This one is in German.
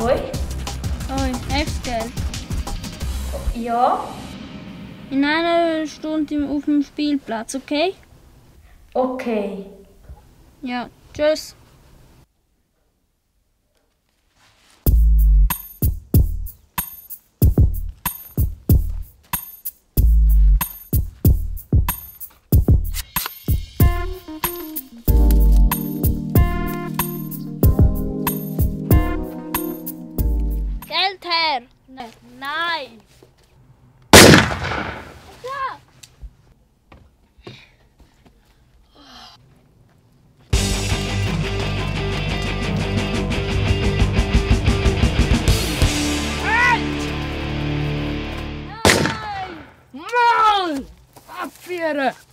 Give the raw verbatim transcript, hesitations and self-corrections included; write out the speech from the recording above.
Hoi? Hoi, Esther. Ja? In einer Stunde auf dem Spielplatz, okay? Okay. Ja, tschüss. Geld her! Nein! Ja. Mal! Abführen!